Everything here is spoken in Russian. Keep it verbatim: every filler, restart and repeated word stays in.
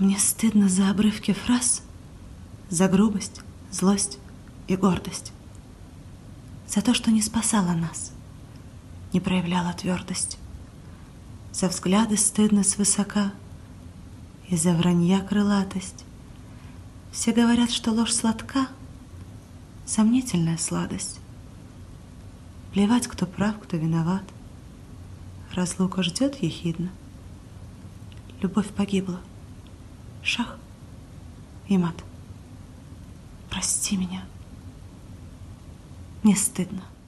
Мне стыдно за обрывки фраз, за грубость, злость и гордость, за то, что не спасала нас, не проявляла твердость, за взгляды стыдно свысока и за вранья крылатость. Все говорят, что ложь сладка, сомнительная сладость. Плевать, кто прав, кто виноват, разлука ждет ехидно. Любовь погибла, шах и мат. Прости меня, мне стыдно.